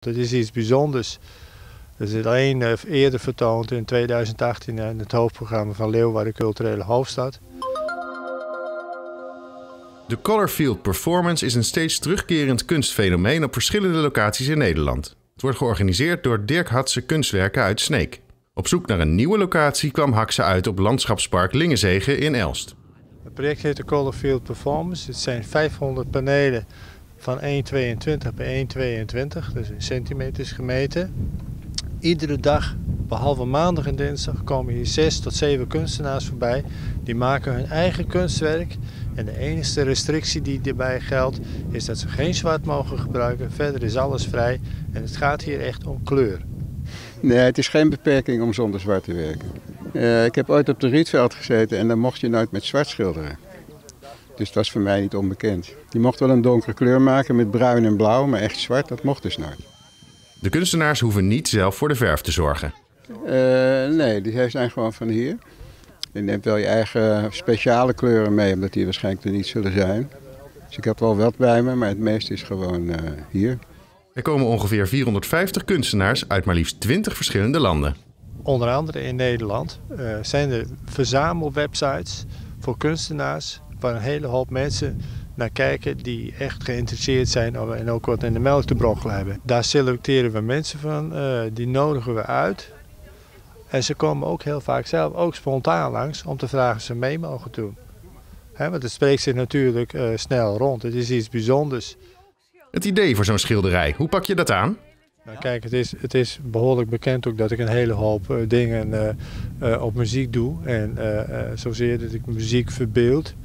Het is iets bijzonders. Het is alleen eerder vertoond in 2018 in het hoofdprogramma van Leeuwarden Culturele Hoofdstad. De Colorfield Performance is een steeds terugkerend kunstfenomeen op verschillende locaties in Nederland. Het wordt georganiseerd door Dirk Hatse Kunstwerken uit Sneek. Op zoek naar een nieuwe locatie kwam Hatse uit op Landschapspark Lingenzegen in Elst. Het project heet de Colorfield Performance. Het zijn 500 panelen van 1,22 bij 1,22, dus in centimeters gemeten. Iedere dag, behalve maandag en dinsdag, komen hier 6 tot 7 kunstenaars voorbij. Die maken hun eigen kunstwerk. En de enige restrictie die hierbij geldt, is dat ze geen zwart mogen gebruiken. Verder is alles vrij en het gaat hier echt om kleur. Nee, het is geen beperking om zonder zwart te werken. Ik heb ooit op de Rietveld gezeten en dan mocht je nooit met zwart schilderen. Dus dat was voor mij niet onbekend. Je mocht wel een donkere kleur maken met bruin en blauw, maar echt zwart, dat mocht dus nooit. De kunstenaars hoeven niet zelf voor de verf te zorgen. Nee, die zijn gewoon van hier. Je neemt wel je eigen speciale kleuren mee, omdat die waarschijnlijk er niet zullen zijn. Dus ik heb wel wat bij me, maar het meeste is gewoon hier. Er komen ongeveer 450 kunstenaars uit maar liefst 20 verschillende landen. Onder andere in Nederland zijn er verzamelwebsites voor kunstenaars waar een hele hoop mensen naar kijken die echt geïnteresseerd zijn en ook wat in de melk te brokkelen hebben. Daar selecteren we mensen van, die nodigen we uit. En ze komen ook heel vaak zelf ook spontaan langs om te vragen of ze mee mogen doen. Want het spreekt zich natuurlijk snel rond. Het is iets bijzonders. Het idee voor zo'n schilderij, hoe pak je dat aan? Nou, kijk, het is behoorlijk bekend ook dat ik een hele hoop dingen op muziek doe. En zozeer dat ik muziek verbeeld.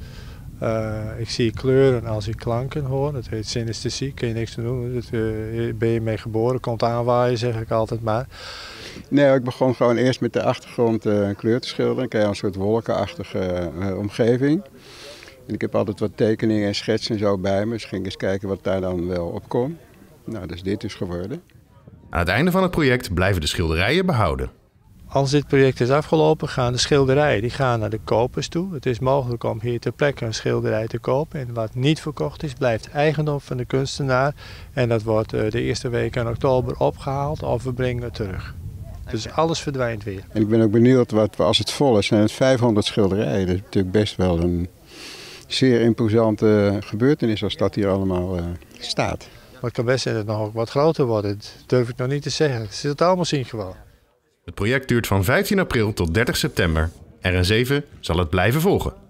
Ik zie kleuren als ik klanken hoor. Dat heet synesthesie, kun je niks te doen. Daar ben je mee geboren, komt aanwaaien, zeg ik altijd maar. Nee, ik begon gewoon eerst met de achtergrond een kleur te schilderen. Dan krijg je een soort wolkenachtige omgeving. En ik heb altijd wat tekeningen en schetsen en zo bij me. Dus ging ik eens kijken wat daar dan wel op kon. Nou, dat is dit dus geworden. Aan het einde van het project blijven de schilderijen behouden. Als dit project is afgelopen, gaan de schilderijen naar de kopers toe. Het is mogelijk om hier ter plekke een schilderij te kopen. En wat niet verkocht is, blijft eigendom van de kunstenaar. En dat wordt de eerste week in oktober opgehaald of we brengen het terug. Dus alles verdwijnt weer. En ik ben ook benieuwd, als het vol is, zijn het 500 schilderijen. Dat is natuurlijk best wel een zeer imposante gebeurtenis als dat hier allemaal staat. Maar het kan best zijn dat het nog ook wat groter wordt. Dat durf ik nog niet te zeggen. Ze het allemaal zien gewoon. Het project duurt van 15 april tot 30 september. RN7 zal het blijven volgen.